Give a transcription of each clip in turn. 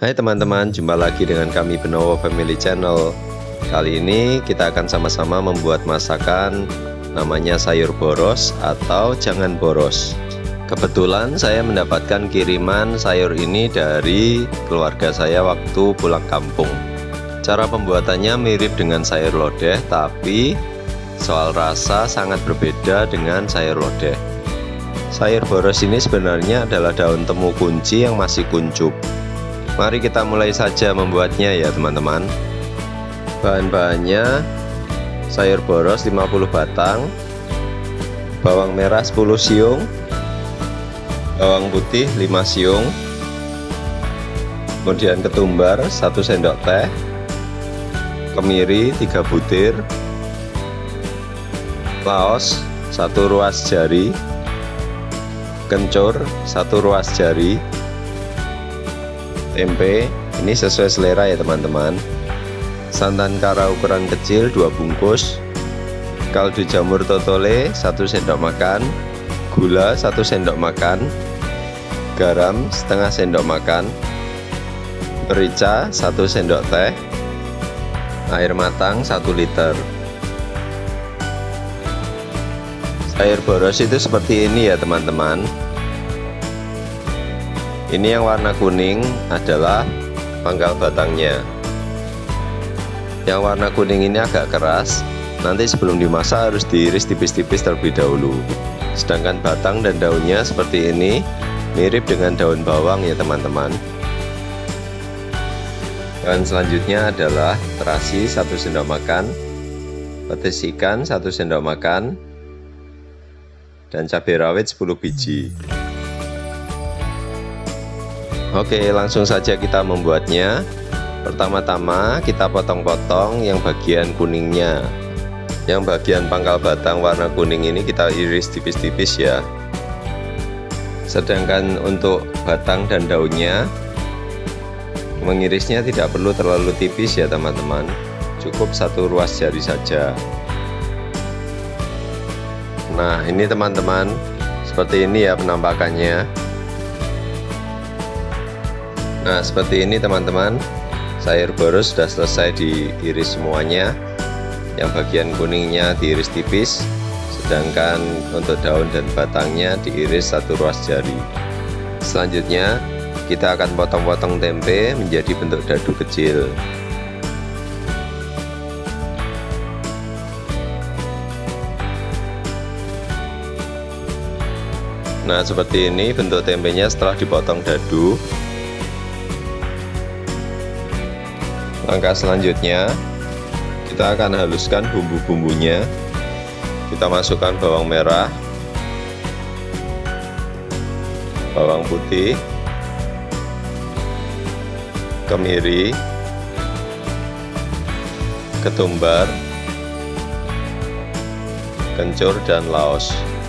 Hai teman-teman, jumpa lagi dengan kami Benowo Family Channel. Kali ini kita akan sama-sama membuat masakan namanya sayur boros atau jangan boros. Kebetulan saya mendapatkan kiriman sayur ini dari keluarga saya waktu pulang kampung. Cara pembuatannya mirip dengan sayur lodeh, tapi soal rasa sangat berbeda dengan sayur lodeh. Sayur boros ini sebenarnya adalah daun temu kunci yang masih kuncup. Mari kita mulai saja membuatnya ya teman-teman. Bahan-bahannya sayur boros 50 batang, bawang merah 10 siung, bawang putih 5 siung, kemudian ketumbar 1 sendok teh, kemiri 3 butir, laos 1 ruas jari, kencur 1 ruas jari, tempe ini sesuai selera ya teman-teman, santan kara ukuran kecil 2 bungkus, kaldu jamur totole 1 sendok makan, gula 1 sendok makan, garam setengah sendok makan, merica 1 sendok teh, air matang 1 liter. Sayur boros itu seperti ini ya teman-teman. Ini yang warna kuning adalah pangkal batangnya. Yang warna kuning ini agak keras, nanti sebelum dimasak harus diiris tipis-tipis terlebih dahulu. Sedangkan batang dan daunnya seperti ini, mirip dengan daun bawang ya teman-teman. Bahan selanjutnya adalah terasi 1 sendok makan, petis ikan 1 sendok makan, dan cabai rawit 10 biji. Oke, langsung saja kita membuatnya. Pertama-tama kita potong-potong yang bagian kuningnya. Yang bagian pangkal batang warna kuning ini kita iris tipis-tipis ya. Sedangkan untuk batang dan daunnya, mengirisnya tidak perlu terlalu tipis ya teman-teman. Cukup 1 ruas jari saja. Nah, ini teman-teman, seperti ini ya penampakannya. Nah, seperti ini teman-teman, sayur boros sudah selesai diiris semuanya. Yang bagian kuningnya diiris tipis, sedangkan untuk daun dan batangnya diiris 1 ruas jari. Selanjutnya kita akan potong-potong tempe menjadi bentuk dadu kecil. Nah, seperti ini bentuk tempenya setelah dipotong dadu. Langkah selanjutnya kita akan haluskan bumbu-bumbunya. Kita masukkan bawang merah, bawang putih, kemiri, ketumbar, kencur, dan laos.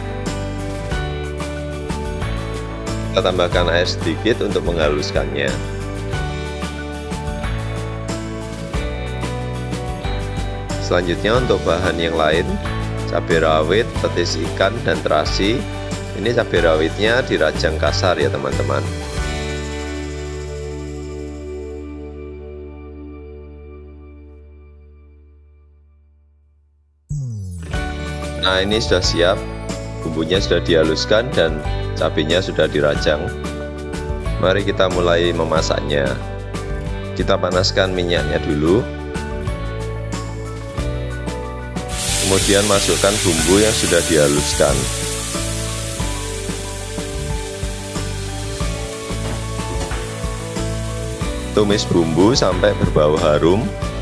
Kita tambahkan air sedikit untuk menghaluskannya. Selanjutnya untuk bahan yang lain, cabai rawit, petis ikan, dan terasi. Ini cabai rawitnya dirajang kasar ya teman-teman. Nah, ini sudah siap, bumbunya sudah dihaluskan dan cabainya sudah dirajang. Mari kita mulai memasaknya. Kita panaskan minyaknya dulu. Kemudian masukkan bumbu yang sudah dihaluskan. Tumis bumbu sampai berbau harum.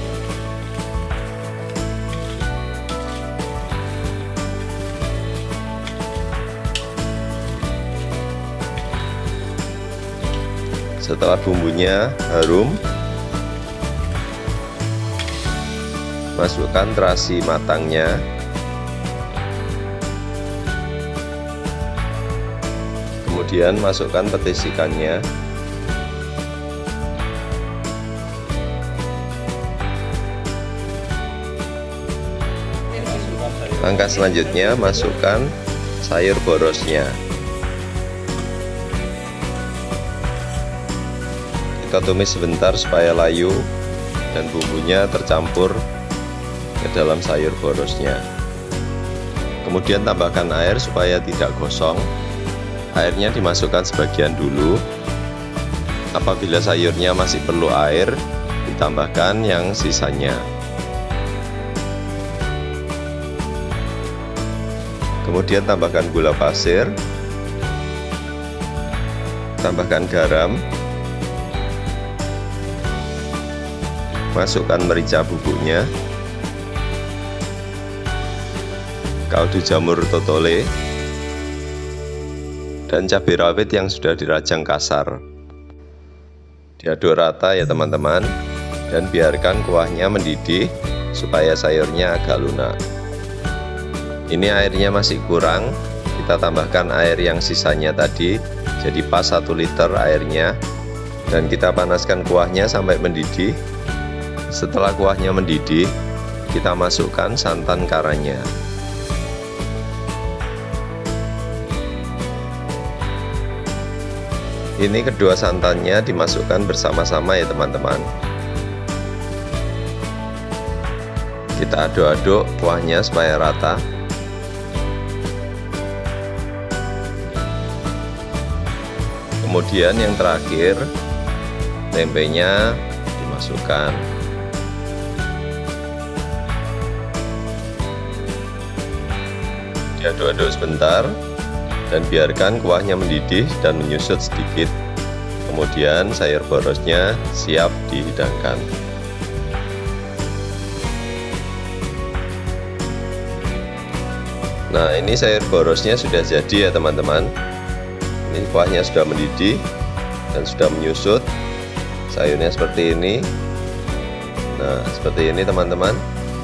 Setelah bumbunya harum, masukkan terasi matangnya, kemudian masukkan petis ikannya, langkah selanjutnya masukkan sayur borosnya. kita tumis sebentar supaya layu dan bumbunya tercampur ke dalam sayur borosnya. Kemudian tambahkan air supaya tidak gosong. Airnya dimasukkan sebagian dulu. Apabila sayurnya masih perlu air, ditambahkan yang sisanya. Kemudian tambahkan gula pasir, tambahkan garam, masukkan merica bubuknya, kaldu jamur totole, dan cabai rawit yang sudah dirajang kasar. Diaduk rata ya teman-teman, dan biarkan kuahnya mendidih supaya sayurnya agak lunak. Ini airnya masih kurang, kita tambahkan air yang sisanya tadi, jadi pas 1 liter airnya, dan kita panaskan kuahnya sampai mendidih. Setelah kuahnya mendidih, kita masukkan santan karanya. Ini kedua santannya dimasukkan bersama-sama ya teman-teman. Kita aduk-aduk kuahnya supaya rata. Kemudian yang terakhir, tempenya dimasukkan. Diaduk-aduk sebentar dan biarkan kuahnya mendidih dan menyusut sedikit. Kemudian sayur borosnya siap dihidangkan. Nah, ini sayur borosnya sudah jadi ya teman-teman. Ini kuahnya sudah mendidih dan sudah menyusut. Sayurnya seperti ini. Nah, seperti ini teman-teman.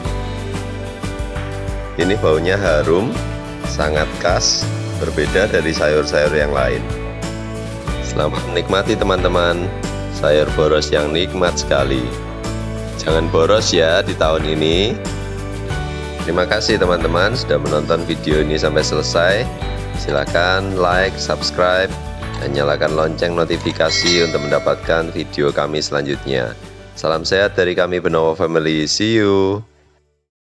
Ini baunya harum, sangat khas, berbeda dari sayur-sayur yang lain. Selamat menikmati teman-teman, sayur boros yang nikmat sekali. Jangan boros ya di tahun ini. Terima kasih teman-teman sudah menonton video ini sampai selesai. Silakan like, subscribe, dan nyalakan lonceng notifikasi untuk mendapatkan video kami selanjutnya. Salam sehat dari kami Benowo Family, see you.